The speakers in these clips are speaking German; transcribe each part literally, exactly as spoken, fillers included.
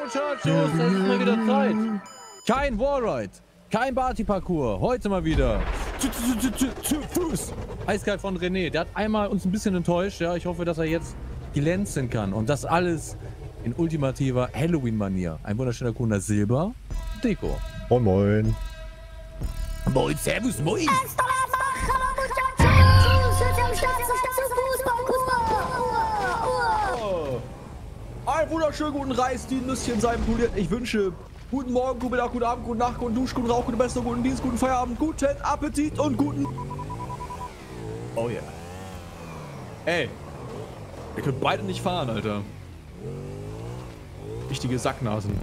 Muchachos, es ist mal wieder Zeit. Kein Wallride, kein Barty-Parcours, heute mal wieder. Zu, zu, zu, zu, zu Fuß. Eiskalt von René, der hat einmal uns ein bisschen enttäuscht. Ja, ich hoffe, dass er jetzt glänzen kann. Und das alles in ultimativer Halloween-Manier. Ein wunderschöner Kunde Silber, Deko. Moin moin. Moin, servus, moin. Ein wunderschönen guten Reis, die Nüsschen seien poliert. Ich wünsche guten Morgen, guten Mittag, guten Abend, guten Nacht, guten Dusch, guten Rauch, guten Besserung, guten Dienst, guten Feierabend, guten Appetit und guten... Oh yeah. Ey, ihr könnt beide nicht fahren, Alter. Richtige Sacknasen.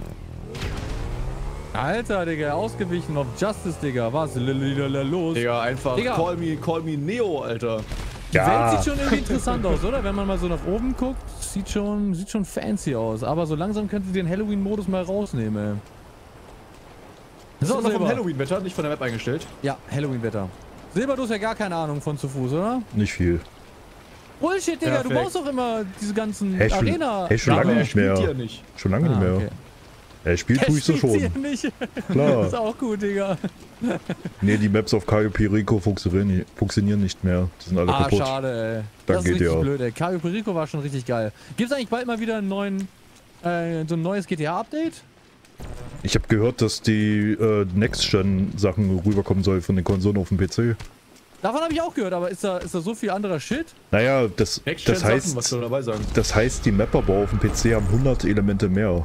Alter, Digga, ausgewichen auf Justice, Digga. Was? Los. Digga, einfach Digga. Call me, call me Neo, Alter. Die Ja. Welt sieht schon irgendwie interessant aus, oder? Wenn man mal so nach oben guckt, sieht schon, sieht schon fancy aus. Aber so langsam könnte sie den Halloween-Modus mal rausnehmen, ey. Das ist So, auch noch vom Silber. Halloween-Wetter, nicht von der Map eingestellt. Ja, Halloween-Wetter. Silber, du hast ja gar keine Ahnung von zu Fuß, oder? Nicht viel. Bullshit, Digga, du Perfekt. baust doch immer diese ganzen Hey, schon, Arena... hey, schon Ja, lange aber er nicht mehr. spielt hier nicht. Schon lange Ah, nicht mehr. okay. Er spielt tue ich so spielt schon. sie nicht. Klar. Ist auch gut, Digga. Nee, die Maps auf Cayo Perico funktionieren, funktionieren nicht mehr. Die sind alle Ah, kaputt. schade, ey. Dann Das ist geht richtig ja. blöd, ey. Cayo Perico war schon richtig geil. Gibt's eigentlich bald mal wieder einen neuen, äh, so ein neues G T A-Update? Ich habe gehört, dass die äh, Next-Gen-Sachen rüberkommen soll von den Konsolen auf den P C. Davon habe ich auch gehört, aber ist da, ist da so viel anderer Shit? Naja, das, Next-Gen das Sachen, heißt, was soll dabei sagen? das heißt, die Mapperbau auf dem P C haben hundert Elemente mehr.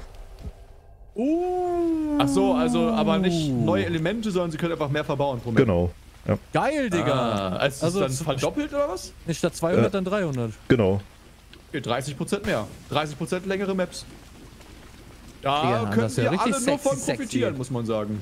Uh. Ach so, also aber nicht neue Elemente, sondern sie können einfach mehr verbauen pro Map. Genau. Ja, Geil, Digga. Ah, also, Also dann z- verdoppelt oder was? Nicht statt zweihundert, Äh. dann dreihundert. genau. Okay, dreißig Prozent mehr. dreißig Prozent längere Maps. Da Digga, das können ist ja wir richtig alle nur von sexy, profitieren, sexy. muss man sagen.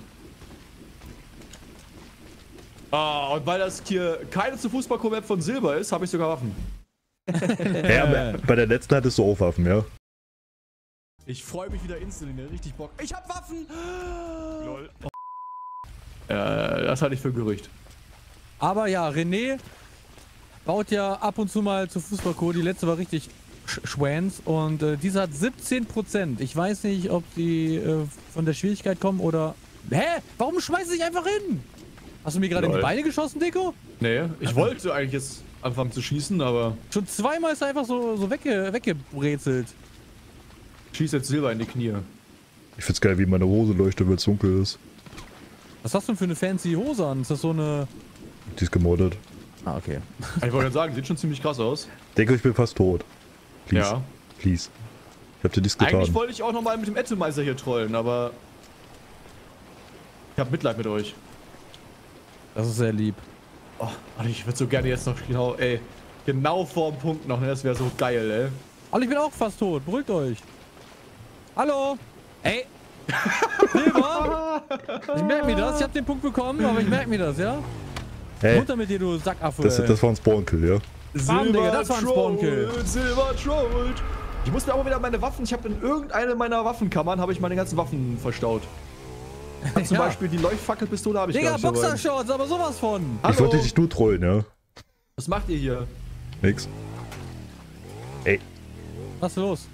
Ah, und weil das hier keine zu Fußball-Map von Silber ist, habe ich sogar Waffen. Ja, aber bei der letzten hattest du auch Waffen, ja? Ich freue mich wieder instant, richtig Bock. Ich hab Waffen! Lol. Äh, das halte ich für ein Gerücht. Aber ja, René baut ja ab und zu mal zu Fußballcode. Die letzte war richtig sch schwänz und äh, diese hat siebzehn Prozent. Ich weiß nicht, ob die äh, von der Schwierigkeit kommen oder... Hä? Warum schmeißt du dich einfach hin? Hast du mir gerade in die Lol. Beine geschossen, Deko? Nee, ich wollte eigentlich jetzt anfangen zu schießen, aber Schon zweimal ist er einfach so, so wegge weggebrezelt. schieß jetzt Silber in die Knie. Ich find's geil, wie meine Hose leuchtet, wenn es dunkel ist. Was hast du denn für eine fancy Hose an? Ist das so eine... Die ist gemoddet. Ah, okay. Ich wollte gerade sagen, sieht schon ziemlich krass aus. Denke, ich bin fast tot. Please. Ja. Please. Ich hab dir nichts getan. Eigentlich wollte ich auch nochmal mit dem Atomizer hier trollen, aber ich hab Mitleid mit euch. Das ist sehr lieb. Oh, Mann, ich würde so gerne jetzt noch genau, ey, genau vorm Punkt noch, ne? Das wäre so geil, ey. Aber ich bin auch fast tot. Beruhigt euch. Hallo? Ey! Silber! Ich merke mir das. Ich hab den Punkt bekommen, aber ich merke mir das, ja? Hey, Runter mit dir, du Sackaffe. das, ey. das war ein Spawnkill, ja? Bam, Digga, das war ein Spawnkill. trollt, Silber trollt. Ich muss mir aber wieder meine Waffen, ich habe in irgendeine meiner Waffenkammern, habe ich meine ganzen Waffen verstaut. Zum Ja. Beispiel die Leuchtfackelpistole habe ich Digga, gar nicht dabei. Boxershorts, aber sowas von. Hallo? Ich wollte dich nur trollen, ja? Was macht ihr hier? Nix. Ey. Was ist los?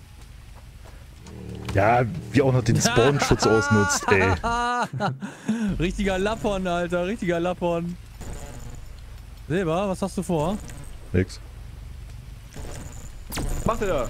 Ja, wie auch noch den Spawnschutz ausnutzt, ey. Richtiger Lappon, Alter. Richtiger Lappon. Silber, was hast du vor? Nix. Was macht ihr da?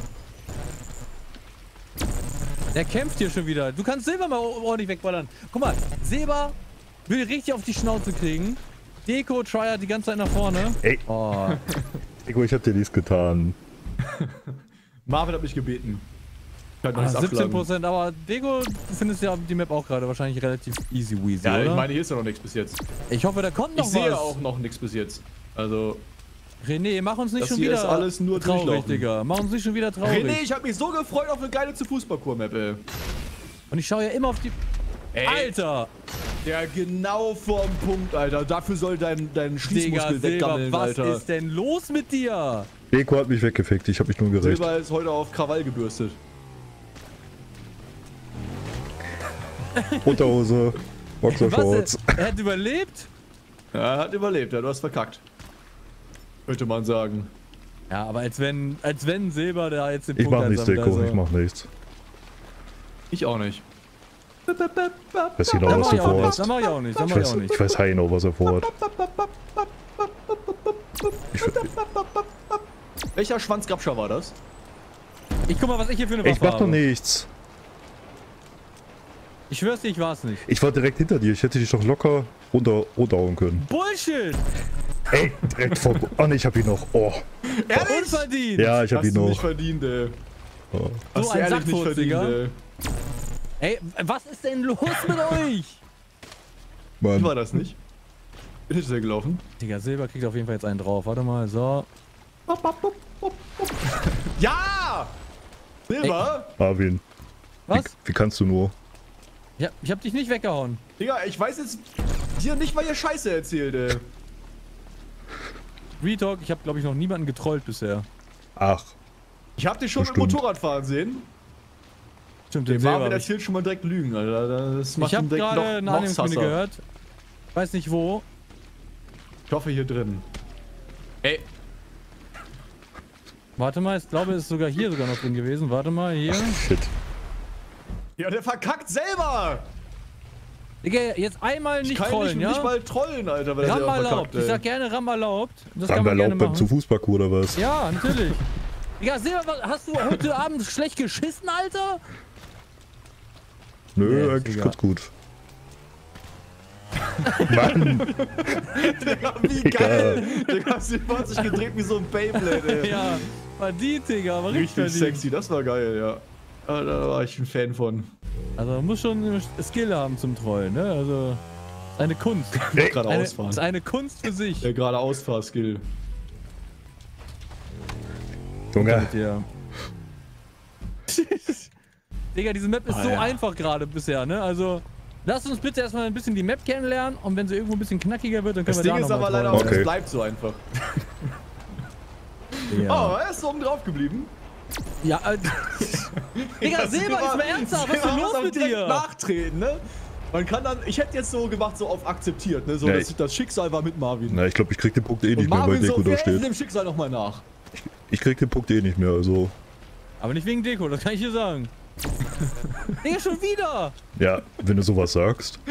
Der kämpft hier schon wieder. Du kannst Silber mal ordentlich wegballern. Guck mal, Silber will richtig auf die Schnauze kriegen. Deko, Trier die ganze Zeit nach vorne. Ey. Oh. Ego, ich hab dir nichts getan. Marvin hat mich gebeten. Kann doch Ah, nichts siebzehn abschlagen. Prozent, aber Deko, du findest ja die Map auch gerade wahrscheinlich relativ easy weasy, Ja, oder? ich meine, hier ist ja noch nichts bis jetzt. Ich hoffe, da kommt noch Ich was. sehe auch noch nichts bis jetzt. Also, René, mach uns nicht Das schon hier wieder ist alles nur traurig, durchlaufen. Digga. Mach uns nicht schon wieder traurig. René, ich habe mich so gefreut auf eine geile zu Fußballkur-Map, ey. Und ich schaue ja immer auf die... Ey, Alter! der genau vorm Punkt, Alter. Dafür soll dein, dein Digga, Schließmuskel Silber, weggammeln, was Alter. ist denn los mit dir? Ego hat mich weggefickt, ich hab mich nur gerecht. Silber ist heute auf Krawall gebürstet. Unterhose, Boxershorts. Was? Er hat überlebt? Ja, er hat überlebt, ja, du hast verkackt. Könnte man sagen. Ja, aber als wenn, als wenn Silber da jetzt den Ich Punkt mach nichts, einsammelt, Deko, also. ich mach nichts. Ich auch nicht. Weiß genau, Dann was mach du ich auch nicht. vorhast. Dann mach ich auch nicht. Dann Ich mach ich weiß, auch nicht. ich weiß genau, was er vorhat. Ich, Welcher Schwanzgrabscher war das? Ich guck mal, was ich hier für eine ich Waffe mach doch habe. nichts. Ich schwör's dir, ich war's nicht. Ich war direkt hinter dir. Ich hätte dich doch locker runter, runterhauen können. Bullshit! Ey, direkt vor. Oh ne, ich hab ihn noch. Oh. Unverdient! Ja, ich hab Hast ihn du nicht noch. verdient, ey. Oh. Hast So du ein ehrlich nicht Sackfurz, verdient, Digga. ey. Ey, was ist denn los mit euch? Wie war Mann. das nicht? Bin ich sehr gelaufen? Digga, Silber kriegt auf jeden Fall jetzt einen drauf. Warte mal, so. Ja! Silber? Marvin. Was? Wie, wie kannst du nur? Ja, ich hab dich nicht weggehauen. Digga, ich weiß jetzt hier nicht, weil ihr Scheiße erzählt, ey. Retalk, ich habe glaube ich noch niemanden getrollt bisher. Ach. Ich hab dich schon mit Bestimmt. Motorradfahren sehen. Stimmt, Der den Marvin Silber. hab erzählt schon mal direkt Lügen, Alter. Das Ich, macht ich habe ihn direkt gerade noch, eine noch Annehmungskunde Sasser. gehört. Weiß nicht wo. Ich hoffe hier drin. Ey, Warte mal, ich glaube, es ist sogar hier sogar noch drin gewesen. Warte mal, hier. Shit. ja, der verkackt selber! Digga, jetzt einmal Ich nicht kann trollen, nicht, ja? nicht mal trollen, Alter, weil der Ram selber erlaubt. verkackt, Ich ey. sag gerne Ram erlaubt. Das Haben kann wir man gerne erlaubt beim machen. Zu-Fuß-Parcours oder was? Ja, natürlich. Digga, Silber, was- hast du heute Abend schlecht geschissen, Alter? Nö, Ja, eigentlich egal. ganz gut. Mann. Digga, wie geil! Digga, sie hat sich gedreht wie so ein Beyblade, ey. Ja, verdient, Digga, aber richtig, Richtig verdient. sexy, das war geil, ja. Ah, da war ich ein Fan von. Also man muss schon Skill haben zum Trollen, ne? Also eine Kunst. Ich gerade Eine, ausfahren. ist eine Kunst für sich. Der gerade Ausfahrskill. Junge. Mit dir. Digga, diese Map ist Ah, so ja. einfach gerade bisher, ne? Also lasst uns bitte erstmal ein bisschen die Map kennenlernen und wenn sie irgendwo ein bisschen knackiger wird, dann können Das wir Ding da ist noch mal aber leider trollen. auch, Okay. es bleibt so einfach. Ja, Oh, er ist so oben drauf geblieben. ja äh, Digga, Das Silber, ist mal ernsthaft, was ist denn Silber los muss mit direkt dir? Nachtreten, ne? Man kann dann, ich hätte jetzt so gemacht, so auf akzeptiert, ne? So, Ja, das, ich- das Schicksal war mit Marvin. Na, ich glaube, ich krieg den Punkt eh Und nicht mehr, weil Marvin so, Deko da wer ist steht. dem Schicksal nochmal nach? Ich krieg den Punkt eh nicht mehr, also. Aber nicht wegen Deko, das kann ich dir sagen. Digga, schon wieder! Ja, wenn du sowas sagst.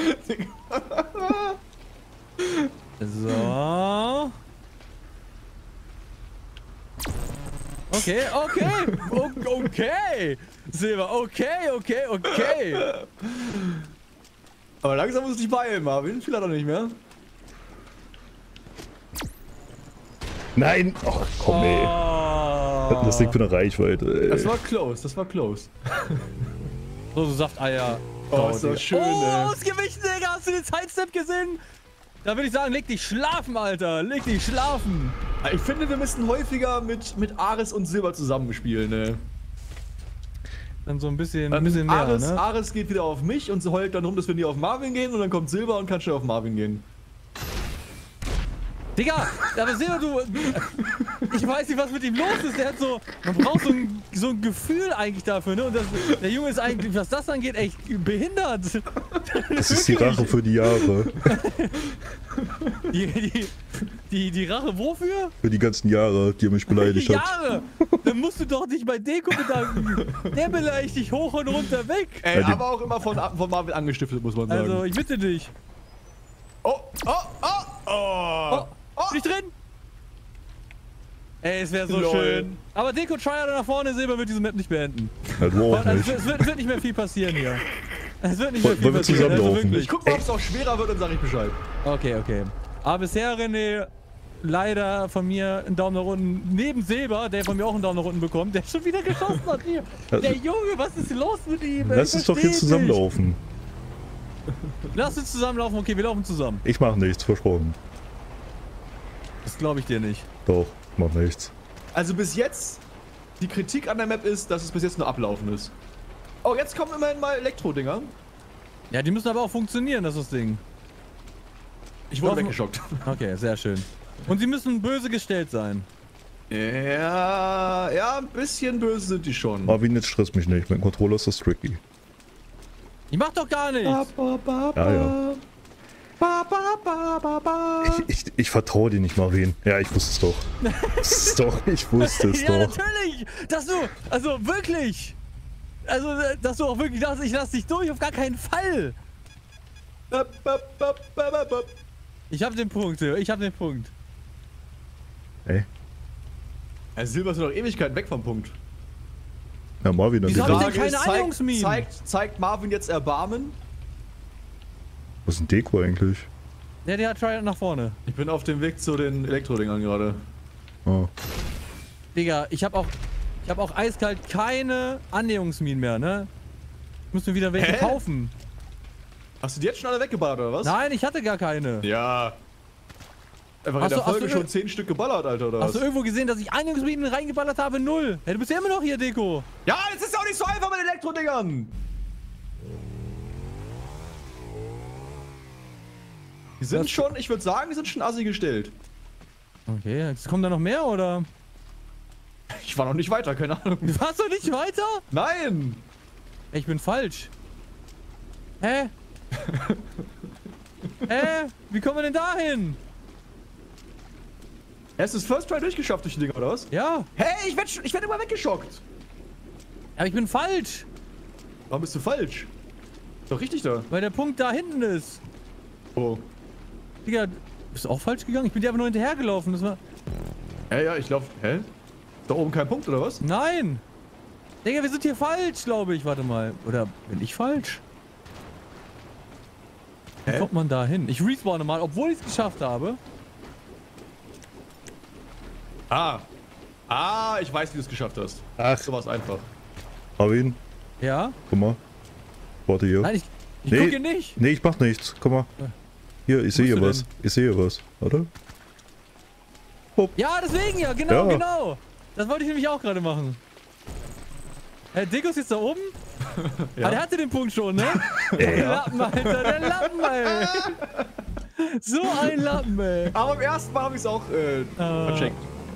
So. Okay, okay, o- okay. Silber, okay, okay, okay. Aber langsam muss ich dich beeilen, Marvin. Viel hat er nicht mehr. Nein! Ach komm, ey. Oh. Das Ding für eine Reichweite, ey. Das war close, das war close. So, so Safteier. Oh, ist das schön, Oh, ey. ausgewichen, Digga. Hast du den Sidestep gesehen? Da würde ich sagen, leg dich schlafen, Alter. Leg dich schlafen. Ich finde, wir müssen häufiger mit, mit Ares und Silber zusammenspielen, ne? Dann so ein bisschen, ein bisschen mehr, Ares, ne? Ares geht wieder auf mich und so heult dann rum, dass wir nie auf Marvin gehen und dann kommt Silber und kann schnell auf Marvin gehen. Digga, aber Silber, du... Ich weiß nicht, was mit ihm los ist. Der hat so... Man braucht so ein, so ein Gefühl eigentlich dafür, ne? Und das, der Junge ist eigentlich, was das angeht, echt behindert. Das ist die Rache für die Jahre. Die, die, die, die Rache wofür? Für die ganzen Jahre, die er mich beleidigt hat. Jahre! Dann musst du doch nicht bei Deko bedanken. Der beleidigt dich hoch und runter weg. Ey, Ja, die- aber auch immer von, von Marvin angestiftet, muss man sagen. Also, ich bitte dich. oh, oh, oh, oh, Oh, nicht drin? Ey, es wäre so Lol. schön. Aber Deko Triad nach vorne, Silber wird diese Map nicht beenden. Ja, du auch Also, nicht. es, wird, es wird nicht mehr viel passieren hier. Es wird nicht mehr Wollen viel wir passieren. Also zusammenlaufen? wirklich. Ich guck mal, ob es auch schwerer wird und sag ich Bescheid. Okay, okay. Aber bisher, René, leider von mir einen Daumen nach unten. Neben Silber, der von mir auch einen Daumen nach unten bekommt, der schon wieder geschossen hat hier. Der Junge, was ist los mit ihm? Lass Ich uns doch versteh jetzt nicht. zusammenlaufen. Lass uns zusammenlaufen. Okay, wir laufen zusammen. Ich mach nichts, versprochen. Das glaube ich dir nicht. Doch, mach nichts. Also bis jetzt, die Kritik an der Map ist, dass es bis jetzt nur ablaufen ist. Oh, jetzt kommen immerhin mal Elektro-Dinger. Ja, die müssen aber auch funktionieren, das ist das Ding. Ich wurde Hoffen- weggeschockt. Okay, sehr schön. Und sie müssen böse gestellt sein. Ja, ja, ein bisschen böse sind die schon. Marvin, jetzt stress mich nicht. Mit dem Controller ist das tricky. Ich mach doch gar nichts. Ja, ja. Ba, ba, ba, ba, ba. Ich, ich, ich vertraue dir nicht, Marvin. Ja, ich wusste es doch. Das ist doch, ich wusste es Ja, doch. natürlich. Dass du, also wirklich. Also, dass du auch wirklich dachtest, ich lass dich durch, auf gar keinen Fall. Ich hab den Punkt, ich hab den Punkt. Ey. Herr Silber ist noch Ewigkeiten weg vom Punkt. Ja, Marvin, dann Wieso bitte. hab ich denn keine zeigt, Annäherungsminen? zeigt, zeigt Marvin jetzt Erbarmen? Was ist ein Deko eigentlich? Der, der hat Try nach vorne. Ich bin auf dem Weg zu den Elektrodingern gerade. Oh. Digga, ich hab auch, ich hab auch eiskalt keine Annäherungsminen mehr, ne? Ich muss mir wieder welche Hä? kaufen. Hast du die jetzt schon alle weggeballert, oder was? Nein, ich hatte gar keine. Ja. Einfach Hast in der du- hast Folge du- schon zehn Stück geballert, Alter, oder Hast was? du irgendwo gesehen, dass ich Annäherungsminen reingeballert habe? Null. Ja, du bist ja immer noch hier, Deko. Ja, das ist ja auch nicht so einfach mit Elektrodingern! Die sind Das- schon, ich würde sagen, die sind schon assi gestellt. Okay, jetzt kommen da noch mehr, oder? Ich war noch nicht weiter, keine Ahnung. Du warst doch nicht weiter? Nein! Ich bin falsch. Hä? Hä? Wie kommen wir denn dahin? Hast du das First Try durchgeschafft durch die Dinger, oder was? Ja, Hey, ich werd, schon- ich werd immer weggeschockt! aber ich bin falsch, Warum bist du falsch? Ist doch richtig da. weil der Punkt da hinten ist. Oh. Digga, bist du auch falsch gegangen? Ich bin dir aber nur hinterhergelaufen. Das war... Ja, ja, ich glaub. Hä? Ist da oben kein Punkt, oder was? Nein! Digga, wir sind hier falsch, glaube ich. Warte mal. Oder bin ich falsch? Wie Hä? kommt man da hin? Ich respawne mal, obwohl ich es geschafft habe. Ah. Ah, ich weiß, wie du es geschafft hast. Ach. So war's einfach. Marvin, Ja? guck mal. Warte hier. Nein, ich, ich Nee. gucke nicht. Nee, ich mach nichts. Guck mal. Hier, ich sehe musst hier du was. Ich sehe hier was. Warte. Ja, deswegen ja. Genau, Ja. genau. Das wollte ich nämlich auch gerade machen. Herr Deko ist jetzt da oben? Ja. Ah, der hatte den Punkt schon, ne? Der Lappen, Alter, der Lappen, ey. So ein Lappen, ey. Aber beim ersten Mal habe ich es auch äh, Ah. vercheckt.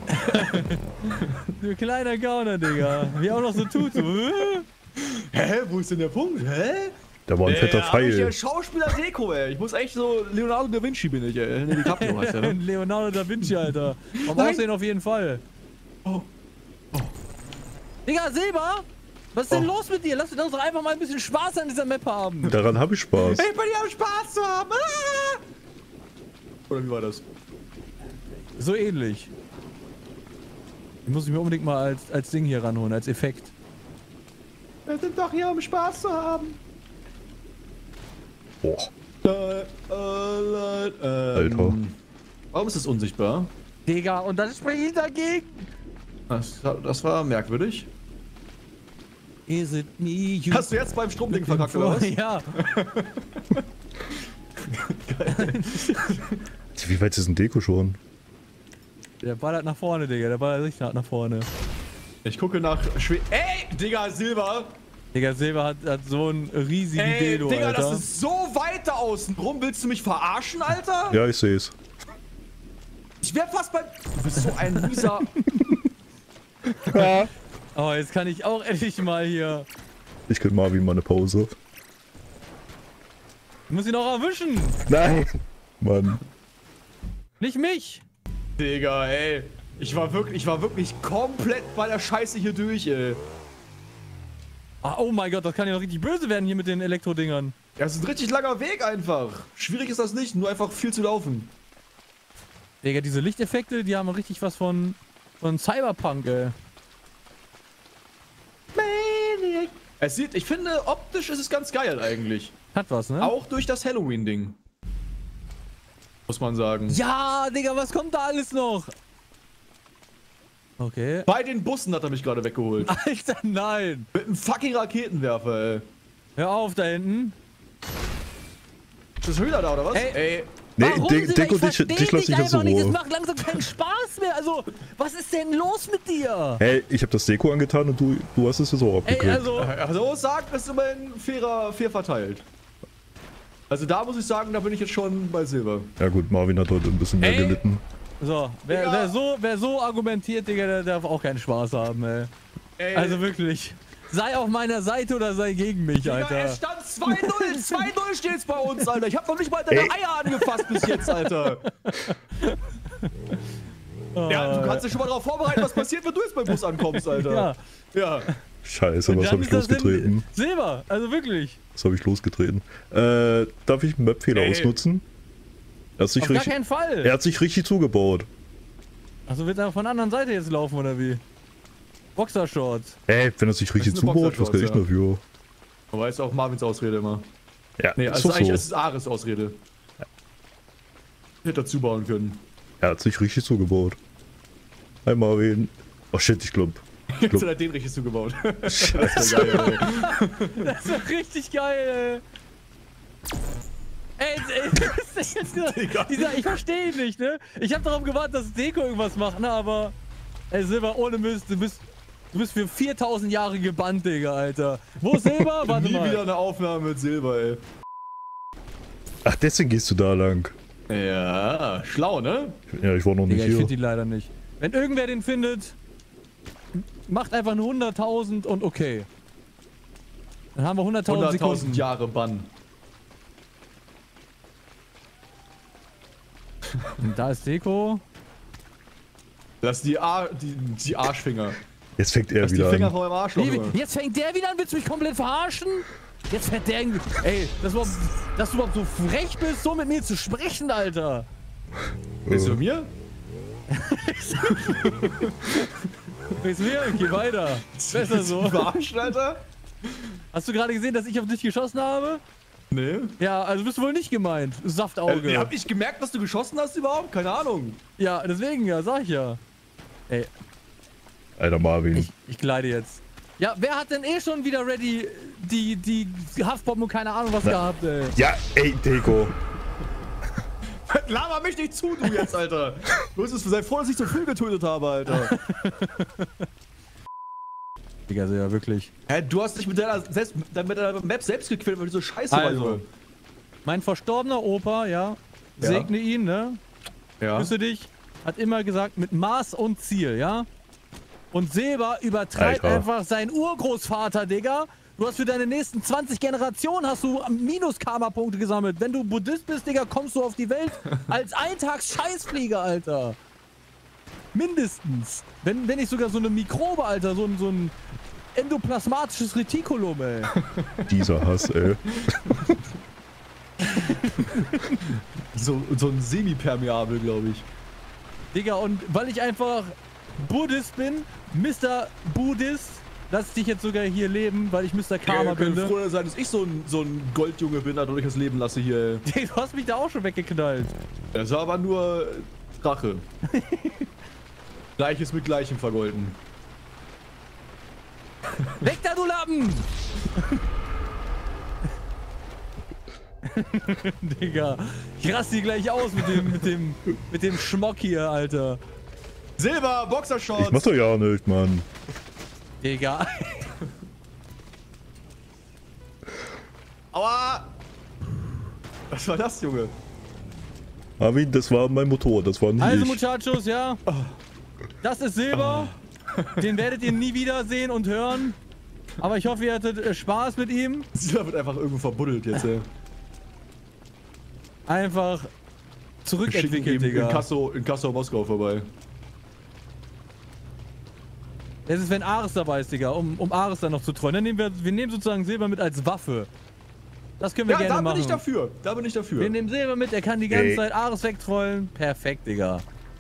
Du kleiner Gauner, Digga. Wie er auch noch so tut. So. äh? Hä? Wo ist denn der Punkt? Hä? Da war ein fetter Ja, ich ja Pfeil. Schauspieler Deko, ey. Ich muss echt so Leonardo da Vinci bin ich, ey. Nee, DiCaprio heißt der, ne? Leonardo da Vinci, Alter. Vom Nein. Aussehen auf jeden Fall. Oh. Digga, Silber? Was ist denn Oh. los mit dir? Lass uns doch einfach mal ein bisschen Spaß an dieser Map haben. Daran habe ich Spaß. Ich bin hier, um Spaß zu haben. Ah! Oder wie war das? So ähnlich. Die muss ich mir unbedingt mal als, als Ding hier ranholen, als Effekt. Wir sind doch hier, um Spaß zu haben. Boah. Äh, äh, äh, Alter. ähm, Warum ist es unsichtbar? Digga, und dann spreche ich dagegen. Das, das war merkwürdig. Is it me you Hast du jetzt beim Stromding verkackt, oder was? Ja. Wie weit ist ein Deko schon? Der ballert nach vorne, Digga. Der ballert richtig nach, nach vorne. Ich gucke nach Schwe... Ey, Digga, Silber! Digga, Silber hat, hat so einen riesigen Ey, Dildo, Digga, Alter. das ist so weit da außen rum. Willst du mich verarschen, Alter? Ja, ich sehe es. Ich wär fast beim... Du bist so ein mieser... Oh, jetzt kann ich auch endlich mal hier... Ich gönn Marvin mal eine Pause. Ich muss ihn auch erwischen. Nein! Mann. Nicht mich. Digga, ey. Ich war wirklich, ich war wirklich komplett bei der Scheiße hier durch, ey. Ah, oh mein Gott, das kann ja noch richtig böse werden hier mit den Elektrodingern. Das ist ein richtig langer Weg einfach. Schwierig ist das nicht, nur einfach viel zu laufen. Digga, diese Lichteffekte, die haben richtig was von, von Cyberpunk, ey. Es sieht, ich finde, optisch ist es ganz geil eigentlich. Hat was, ne? Auch durch das Halloween-Ding. Muss man sagen. Ja, Digga, was kommt da alles noch? Okay. Bei den Bussen hat er mich gerade weggeholt. Alter, nein. Mit einem fucking Raketenwerfer, ey. Hör auf da hinten. Ist das Höhler da, oder was? Ey. Nee, Warum, De Digga? Deko, Ich dich, versteh dich lass ich jetzt einfach in nicht. Es Ruhe. macht langsam keinen Spaß mehr. Also, was ist denn los mit dir? Hey, ich habe das Deko angetan und du, du hast es jetzt auch Ey, abgekriegt. also, Also sagt, ist immerhin fairer, fair verteilt. Also da muss ich sagen, da bin ich jetzt schon bei Silber. Ja gut, Marvin hat heute ein bisschen mehr Ey. gelitten. so, wer, Digga. wer, so, wer so argumentiert, Digga, der darf auch keinen Spaß haben, ey. Ey, Also wirklich. Sei auf meiner Seite oder sei gegen mich, Digga, Alter. es stand zwei null, zwei null steht's bei uns, Alter. Ich hab noch nicht mal deine Ey. Eier angefasst bis jetzt, Alter. Ja, du kannst dich schon mal darauf vorbereiten, was passiert, wenn du jetzt beim Bus ankommst, Alter. Ja. Ja. Scheiße, Und was dann habe ich ist das in losgetreten? Silber, also wirklich. Was habe ich losgetreten? Äh, darf ich einen Map-Fehler Ey. ausnutzen? Er hat sich Auf gar richtig, keinen Fall. er hat sich richtig zugebaut. Also wird er von der anderen Seite jetzt laufen, oder wie? Boxershorts. Ey, wenn er sich richtig Das ist eine zubaut, was kann ich Boxershorts, dafür? Aber ist auch Marvins Ausrede immer. Ja, Nee, ist also doch eigentlich so. ist es Ares Ausrede. Hätte dazu bauen können. Er hat sich richtig zugebaut. Hi Marvin. Oh shit, ich glaube. Jetzt hat er den richtig zugebaut. Scheiße. Das ist ja geil, ey. Das ist richtig geil, ey. Ey, ey das ist jetzt dieser, dieser, ich verstehe ihn nicht, ne? Ich habe darauf gewartet, dass Deko irgendwas macht, ne? Aber, ey, Silber, ohne Mist, du bist, du bist für viertausend Jahre gebannt, Digga, Alter. Wo ist Silber? Warte Nie mal. wieder eine Aufnahme mit Silber, ey. Ach, deswegen gehst du da lang. Ja, schlau, ne? Ja, ich war noch nicht Digga, ich hier. finde die leider nicht. Wenn irgendwer den findet, macht einfach nur hunderttausend und okay. Dann haben wir hunderttausend Sekunden. hunderttausend Jahre Bann. Und da ist Deko. Lass die, Ar die, die Arschfinger. Jetzt fängt er Lass die wieder Finger an. von meinem Arschloch. Wie, Junge. jetzt fängt der wieder an, willst du mich komplett verarschen? Jetzt fährt der irgendwie. Ey, dass du, überhaupt, dass du überhaupt so frech bist, so mit mir zu sprechen, Alter. Bist du mir? Ist mir? Okay, weiter. Besser so. Verarschen, Alter? Hast du gerade gesehen, dass ich auf dich geschossen habe? Nee. Ja, also bist du wohl nicht gemeint. Saftauge. Äh, hab ich gemerkt, dass du geschossen hast überhaupt? Keine Ahnung. Ja, deswegen ja, sag ich ja. Ey, Alter Marvin. ich, ich gleite jetzt. Ja, wer hat denn eh schon wieder ready die, die Haftbomben und keine Ahnung was Na. gehabt, ey? Ja, ey, Deko. Laber mich nicht zu, du jetzt, Alter. Du musst es sei froh, dass ich so früh getötet habe, Alter. Digga, so ja wirklich. Hä, du hast dich mit deiner, selbst, mit deiner Map selbst gequält, weil du so scheiße warst. Also, mein verstorbener Opa, ja, Ja. segne ihn, ne? Ja. Grüße dich, hat immer gesagt, mit Maß und Ziel, ja? Und Silber übertreibt Alter. einfach seinen Urgroßvater, Digga. Du hast für deine nächsten zwanzig Generationen hast du Minus-Karma-Punkte gesammelt. Wenn du Buddhist bist, Digga, kommst du auf die Welt als Eintags-Scheißflieger, Alter. Mindestens. Wenn, wenn nicht sogar so eine Mikrobe, Alter, so ein, so ein endoplasmatisches Retikulum, ey. Dieser Hass, ey. So, so ein Semi-Permeabel, glaube ich. Digga, und weil ich einfach Buddhist bin, Mister Buddhist, lass ich dich jetzt sogar hier leben, weil ich Mister Karma Wir können bin. Ne? froh sein, dass ich so ein, so ein Goldjunge bin, dadurch ich das Leben lasse hier. Du hast mich da auch schon weggeknallt. Das war aber nur Rache. Gleiches mit Gleichem vergolden. Weg da, du Lappen! Digga, ich raste die gleich aus mit dem, mit dem, mit dem Schmock hier, Alter. Silber, Boxershorts! Ich mach doch ja nicht, Mann. Digga. Aua! Was war das, Junge? Marvin, das war mein Motor, das war nicht Also, ich. Muchachos, ja. Das ist Silber. Den werdet ihr nie wiedersehen und hören. Aber ich hoffe, ihr hattet äh, Spaß mit ihm. Silber wird einfach irgendwo verbuddelt jetzt, ey. Einfach Schicken zurückentwickelt, ihm in Digga. Kasso, in Kasso Moskau vorbei. Es ist, wenn Ares dabei ist, Digga, um, um Ares dann noch zu treuen. Dann nehmen wir, wir nehmen sozusagen Silber mit als Waffe. Das können wir Ja, gerne da bin machen. ich dafür. Da bin ich dafür. Wir nehmen Silber mit, er kann die ganze Ey. Zeit Ares wegtrollen. Perfekt, Digga.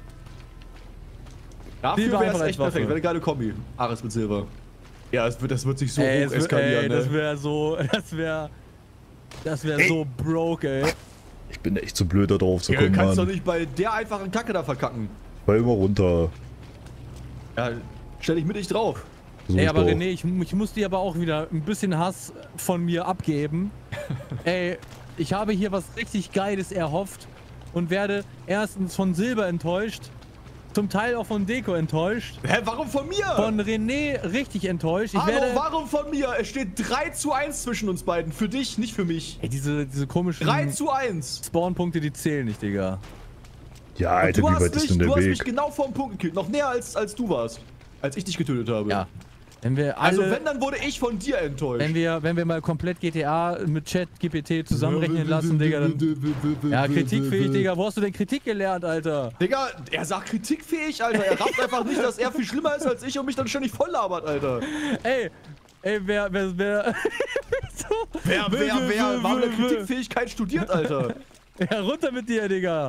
Dafür Silber wäre es einfach echt als Waffe. perfekt. Wäre eine geile Kombi. Ares mit Silber. Ja, das wird, das wird sich so ey, hoch das wär- eskalieren, ey, ne? das wäre so, das wäre, das wäre Ey. so broke, ey. Ich bin echt zu blöd da drauf zu Ja, kommen, du kannst doch Mann. nicht bei der einfachen Kacke da verkacken. Fall immer runter. Ja, stell dich mit dich drauf. So Ey, ist aber doch. René, ich, ich muss dir aber auch wieder ein bisschen Hass von mir abgeben. Ey, ich habe hier was richtig Geiles erhofft und werde erstens von Silber enttäuscht, zum Teil auch von Deko enttäuscht, Hä, warum von mir? von René richtig enttäuscht. Ich Hallo, werde... warum von mir? Es steht drei zu eins zwischen uns beiden. Für dich, nicht für mich. Ey, diese, diese komischen drei zu eins. Spawnpunkte, die zählen nicht, Digga. Ja, Alter, Du wie hast, weit ist mich, denn du der hast mich Weg? genau vorm Punkt gekillt. Noch näher als, als du warst. Als ich dich getötet habe. Ja. Wenn wir alle, Also wenn, dann wurde ich von dir enttäuscht. wenn wir, wenn wir mal komplett G T A mit Chat G P T zusammenrechnen lassen, Digga, dann... Ja, kritikfähig, Digga. Wo hast du denn Kritik gelernt, Alter? Digga, er sagt kritikfähig, Alter. Er rafft einfach nicht, dass er viel schlimmer ist als ich und mich dann ständig voll labert, Alter. Ey, ey, wer, wer, wer... so, Wer, wer, wer, warum der Kritikfähigkeit studiert, Alter? Ja, runter mit dir, Digga.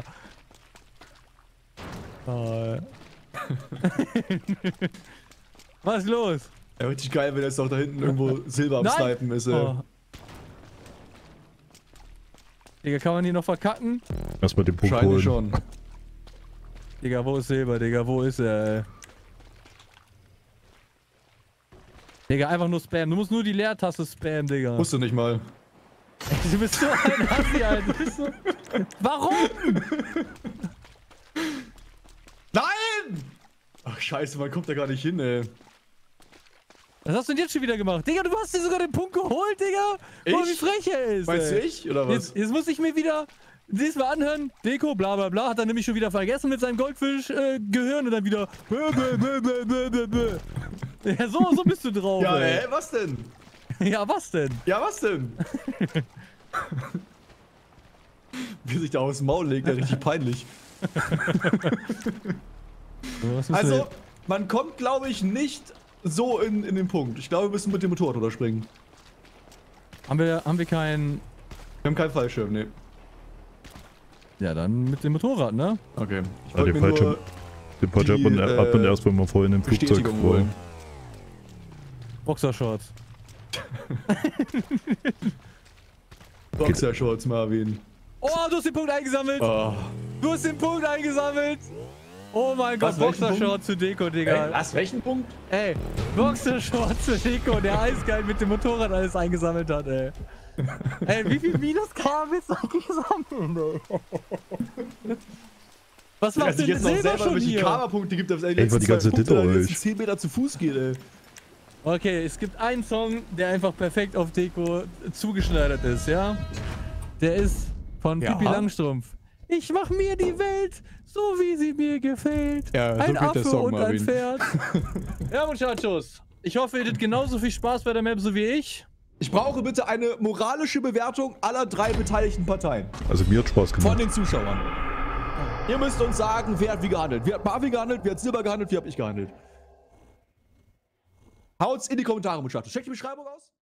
Oh. Was ist los? Ja, richtig geil, wenn jetzt doch da hinten irgendwo Silber am Nein. Snipen ist, ey. Oh. Digga, kann man hier noch verkacken? Erstmal den Punkt Wahrscheinlich holen. schon. Digga, wo ist Silber, Digga? Wo ist er, ey? Digga, einfach nur Spam. Du musst nur die Leertaste spammen, Digga. Musst du nicht mal. Ey, du bist so ein Assi, Alter. Du bist so... Warum? Nein! Ach, scheiße, man kommt da gar nicht hin, ey. Was hast du denn jetzt schon wieder gemacht? Digga, du hast dir sogar den Punkt geholt, Digga! Guck mal, wie Ich? frech er ist! Meinst du ey. ich, oder was? Jetzt, jetzt muss ich mir wieder diesmal anhören, Deko, bla bla bla, hat er nämlich schon wieder vergessen mit seinem Goldfisch-Gehirn äh, und dann wieder. Bö, bö, bö, bö, bö, bö, bö. Ja, so, so bist du drauf, Ja, ey. ey, was denn? Ja, was denn? Ja, was denn? Wie sich da aufs Maul legt, ja richtig peinlich. Was müssen Also, wir- man kommt, glaube ich, nicht so in, in den Punkt. Ich glaube, wir müssen mit dem Motorrad oder springen. haben wir, haben wir keinen. Wir haben keinen Fallschirm, ne. Ja, dann mit dem Motorrad, ne? Okay. Ich Ja, wollte den mir Fallschirm, nur den Fallschirm die, hat man, hat man äh, erst, wenn man vorhin im Flugzeug Bestätigung war. holen. Boxershorts. Boxershorts, Marvin. Oh, du hast den Punkt eingesammelt! Oh. Du hast den Punkt eingesammelt! Oh mein Gott, Was, welchen Boxershorts zu Deko, Digga. Ey, was, welchen Punkt? Ey, Boxershorts zu Deko, der eiskalt mit dem Motorrad alles eingesammelt hat, ey. Ey, wie viel Minus kann man jetzt eigentlich sammeln, ey? Was Dass macht sich denn jetzt noch Silber selber schon welche hier? Karma-Punkte gibt, dass er die Ey, war die letzten ganze zwei Punkte, Ditte die euch. letzten zehn Meter zu Fuß geht, ey. Okay, es gibt einen Song, der einfach perfekt auf Deko zugeschneidert ist, ja? Der ist von Ja. Pippi Langstrumpf. Ich mach mir die Welt, so wie sie mir gefällt. Ja, so ein geht der Affe Song, und ein Marvin. Pferd. Ja, Muchachos. Ich hoffe, ihr hattet genauso viel Spaß bei der Map so wie ich. Ich brauche bitte eine moralische Bewertung aller drei beteiligten Parteien. Also mir hat Spaß Von gemacht. den Zuschauern. Ihr müsst uns sagen, wer hat wie gehandelt. Wer hat Marvin gehandelt, wer hat Silber gehandelt, wie hab ich gehandelt. Haut's in die Kommentare, Muchachos. Checkt die Beschreibung aus.